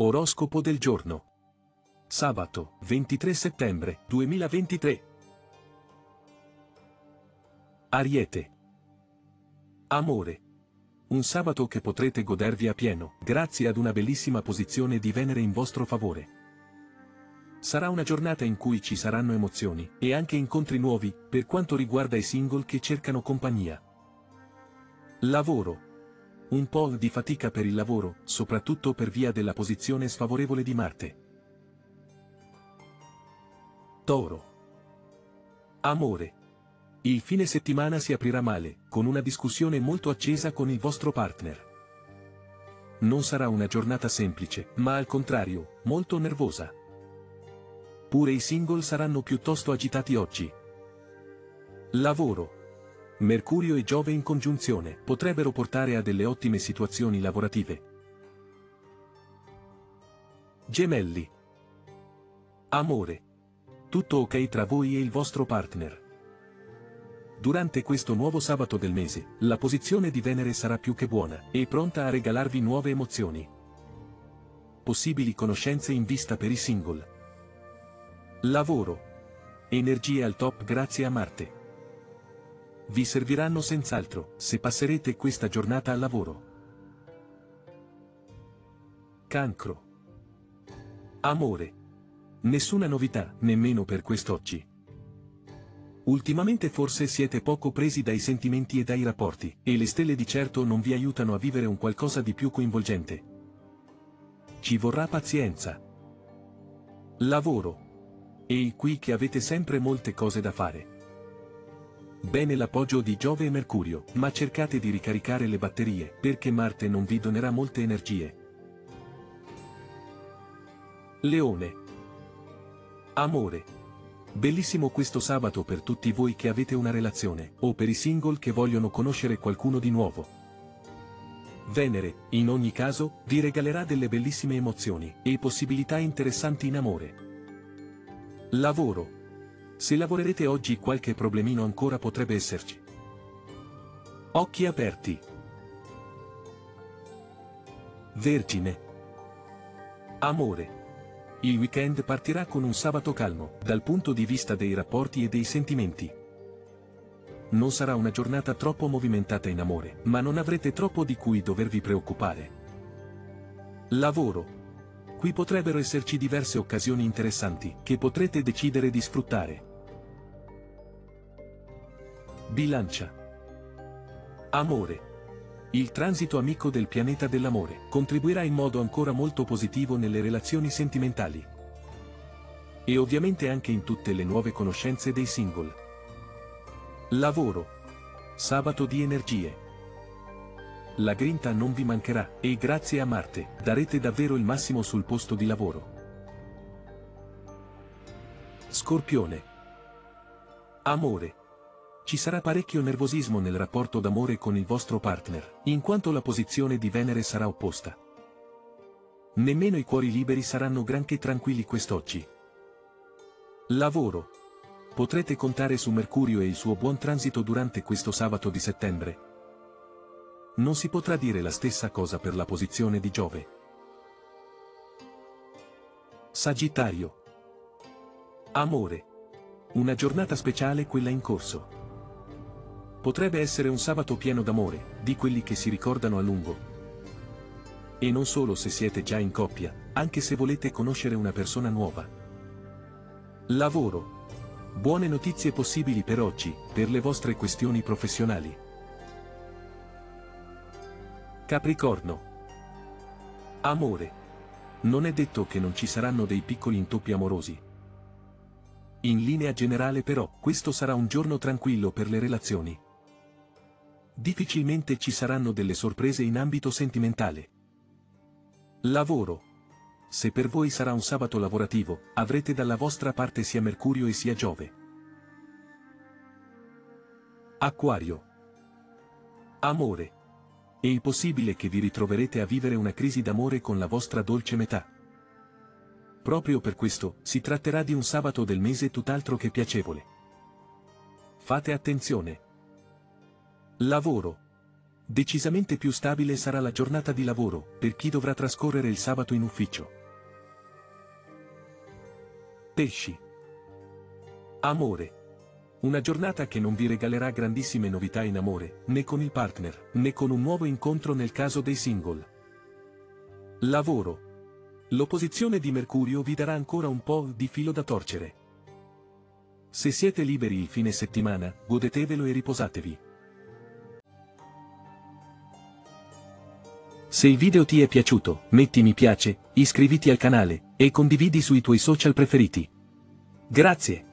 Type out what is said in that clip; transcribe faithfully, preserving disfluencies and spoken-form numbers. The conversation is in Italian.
Oroscopo del giorno. Sabato, ventitré settembre duemilaventitré. Ariete. Amore. Un sabato che potrete godervi a pieno, grazie ad una bellissima posizione di Venere in vostro favore. Sarà una giornata in cui ci saranno emozioni, e anche incontri nuovi, per quanto riguarda i single che cercano compagnia. Lavoro. Un po' di fatica per il lavoro, soprattutto per via della posizione sfavorevole di Marte. Toro. Amore. Il fine settimana si aprirà male, con una discussione molto accesa con il vostro partner. Non sarà una giornata semplice, ma al contrario, molto nervosa. Pure i single saranno piuttosto agitati oggi. Lavoro. Mercurio e Giove in congiunzione potrebbero portare a delle ottime situazioni lavorative. Gemelli. Amore. Tutto ok tra voi e il vostro partner. Durante questo nuovo sabato del mese, la posizione di Venere sarà più che buona, e pronta a regalarvi nuove emozioni. Possibili conoscenze in vista per i single. Lavoro. Energie al top grazie a Marte. Vi serviranno senz'altro, se passerete questa giornata al lavoro. Cancro. Amore. Nessuna novità, nemmeno per quest'oggi. Ultimamente forse siete poco presi dai sentimenti e dai rapporti, e le stelle di certo non vi aiutano a vivere un qualcosa di più coinvolgente. Ci vorrà pazienza. Lavoro. E qui che avete sempre molte cose da fare. Bene l'appoggio di Giove e Mercurio, ma cercate di ricaricare le batterie, perché Marte non vi donerà molte energie. Leone. Amore. Bellissimo questo sabato per tutti voi che avete una relazione, o per i single che vogliono conoscere qualcuno di nuovo. Venere, in ogni caso, vi regalerà delle bellissime emozioni, e possibilità interessanti in amore. Lavoro. Se lavorerete oggi qualche problemino ancora potrebbe esserci. Occhi aperti. Vergine. Amore. Il weekend partirà con un sabato calmo, dal punto di vista dei rapporti e dei sentimenti. Non sarà una giornata troppo movimentata in amore, ma non avrete troppo di cui dovervi preoccupare. Lavoro. Qui potrebbero esserci diverse occasioni interessanti, che potrete decidere di sfruttare. Bilancia. Amore. Il transito amico del pianeta dell'amore contribuirà in modo ancora molto positivo nelle relazioni sentimentali. E ovviamente anche in tutte le nuove conoscenze dei single. Lavoro. Sabato di energie. La grinta non vi mancherà, e grazie a Marte, darete davvero il massimo sul posto di lavoro. Scorpione. Amore. Ci sarà parecchio nervosismo nel rapporto d'amore con il vostro partner, in quanto la posizione di Venere sarà opposta. Nemmeno i cuori liberi saranno granché tranquilli quest'oggi. Lavoro. Potrete contare su Mercurio e il suo buon transito durante questo sabato di settembre. Non si potrà dire la stessa cosa per la posizione di Giove. Sagittario. Amore. Una giornata speciale quella in corso. Potrebbe essere un sabato pieno d'amore, di quelli che si ricordano a lungo. E non solo se siete già in coppia, anche se volete conoscere una persona nuova. Lavoro. Buone notizie possibili per oggi, per le vostre questioni professionali. Capricorno. Amore. Non è detto che non ci saranno dei piccoli intoppi amorosi. In linea generale però, questo sarà un giorno tranquillo per le relazioni. Difficilmente ci saranno delle sorprese in ambito sentimentale. Lavoro. Se per voi sarà un sabato lavorativo, avrete dalla vostra parte sia Mercurio e sia Giove. Acquario. Amore. È possibile che vi ritroverete a vivere una crisi d'amore con la vostra dolce metà. Proprio per questo, si tratterà di un sabato del mese tutt'altro che piacevole. Fate attenzione. Lavoro. Decisamente più stabile sarà la giornata di lavoro, per chi dovrà trascorrere il sabato in ufficio. Pesci. Amore. Una giornata che non vi regalerà grandissime novità in amore, né con il partner, né con un nuovo incontro nel caso dei single. Lavoro. L'opposizione di Mercurio vi darà ancora un po' di filo da torcere. Se siete liberi il fine settimana, godetevelo e riposatevi. Se il video ti è piaciuto, metti mi piace, iscriviti al canale, e condividi sui tuoi social preferiti. Grazie!